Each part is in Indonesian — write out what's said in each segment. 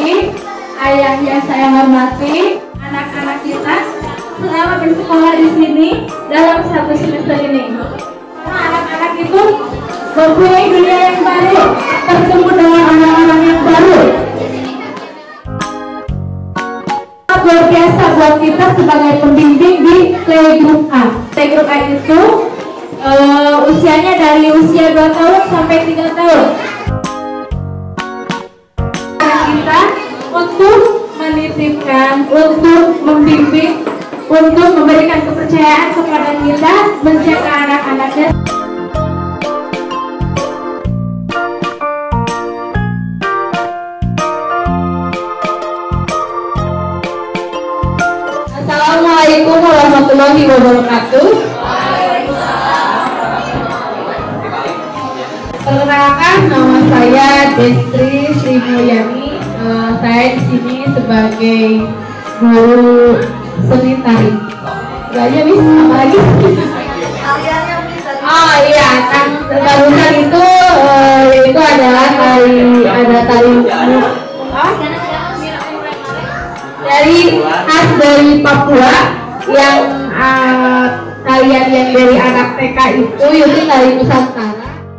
Ibu-ibu, ayah yang saya hormati, anak-anak kita selama bersekolah di sini dalam satu semester ini. Karena anak-anak itu mempunyai dunia yang baru, bertemu dengan orang-orang yang baru. Luar biasa buat kita sebagai pembimbing di Playgroup A. Playgroup A itu usianya dari usia 2 tahun sampai 3 tahun. Kita untuk menitipkan, untuk membimbing, untuk memberikan kepercayaan kepada kita menjaga anak-anaknya. Assalamualaikum warahmatullahi wabarakatuh. Perkenalkan, nama saya Destri Sri Mulyani. Saya di sini sebagai guru seni tari. Gaknya bis, apa lagi? Oh iya, kan barusan itu adalah tari dari khas dari Papua yang tarian yang dari anak TK itu yaitu tari Nusantara.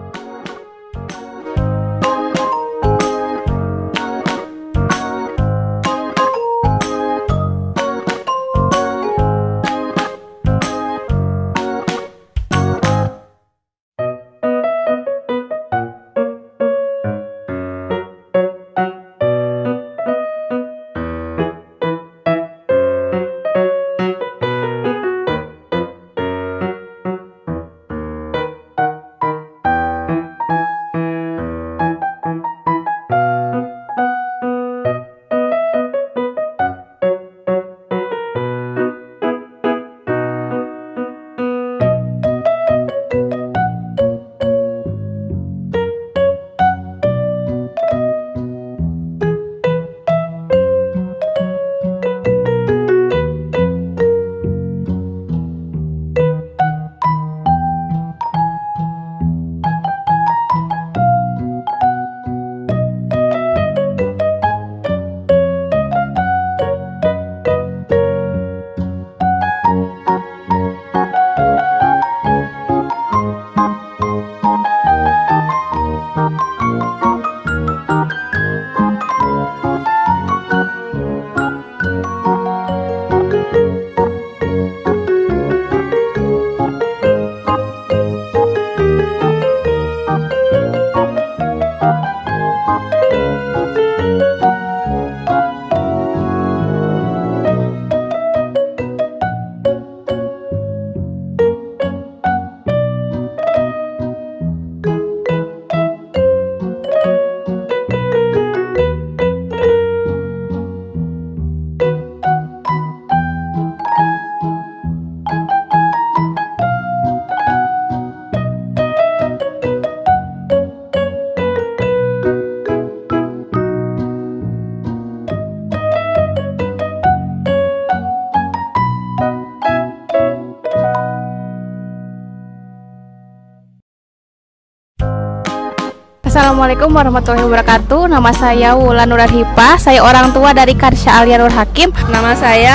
Assalamualaikum warahmatullahi wabarakatuh. Nama saya Wulan Nur Hipah. Saya orang tua dari Karsya Alia Nur Hakim. Nama saya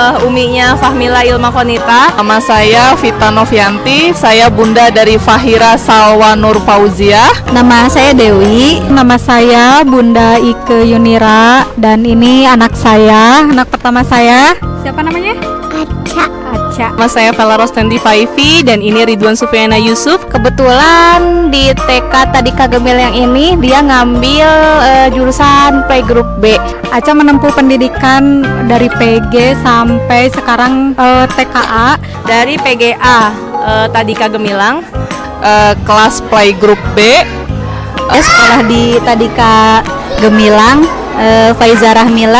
uminya Fahmila Ilma Konita. Nama saya Vita Novianti. Saya bunda dari Fahira Salwa Nur Fauziah. Nama saya Dewi. Nama saya Bunda Ike Yunira. Dan ini anak saya, anak pertama saya. Siapa namanya? Aca. Nama saya Vela Rostendi Faifi dan ini Ridwan Sufiana Yusuf. Kebetulan di TK Tadika Gemil yang ini dia ngambil jurusan Playgroup B. Aca menempuh pendidikan dari PG sampai sekarang TKA. Dari PGA Tadika Gemilang, kelas Playgroup B. Sekolah di Tadika Gemilang, Faiza Rahmilah.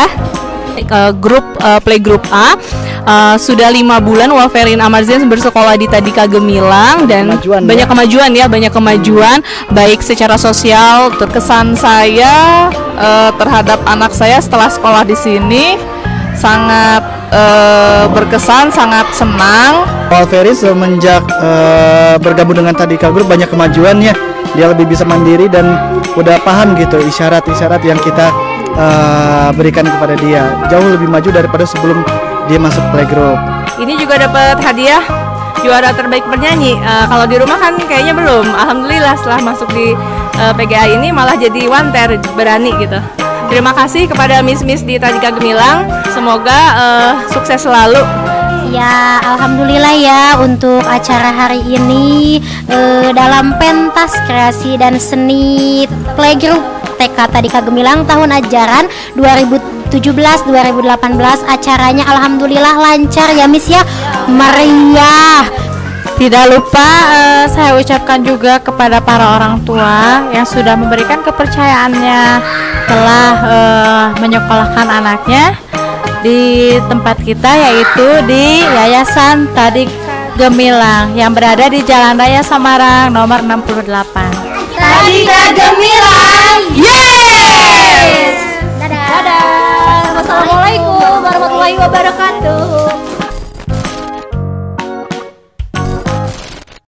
grup Playgroup A. Sudah 5 bulan Waferin Amarzian bersekolah di Tadika Gemilang dan banyak kemajuan baik secara sosial. Terkesan saya terhadap anak saya setelah sekolah di sini sangat berkesan, sangat senang. Waferin semenjak bergabung dengan Tadika Group banyak kemajuannya. Dia lebih bisa mandiri dan udah paham gitu isyarat-isyarat yang kita berikan kepada dia. Jauh lebih maju daripada sebelum dia masuk playgroup. Ini juga dapat hadiah juara terbaik bernyanyi. Kalau di rumah kan kayaknya belum. Alhamdulillah setelah masuk di PGA ini malah jadi wanter, berani gitu. Terima kasih kepada Miss di Tadika Gemilang. Semoga sukses selalu. Ya, alhamdulillah ya untuk acara hari ini dalam pentas kreasi dan seni playgroup TK Tadika Gemilang tahun ajaran 2017-2018 acaranya alhamdulillah lancar ya Miss ya, meriah. Tidak lupa saya ucapkan juga kepada para orang tua yang sudah memberikan kepercayaannya telah menyekolahkan anaknya di tempat kita, yaitu di Yayasan Tadika Gemilang yang berada di Jalan Raya Samarang nomor 68. Tadika Gemilang, yes! dadah. Wassalamualaikum warahmatullahi wabarakatuh.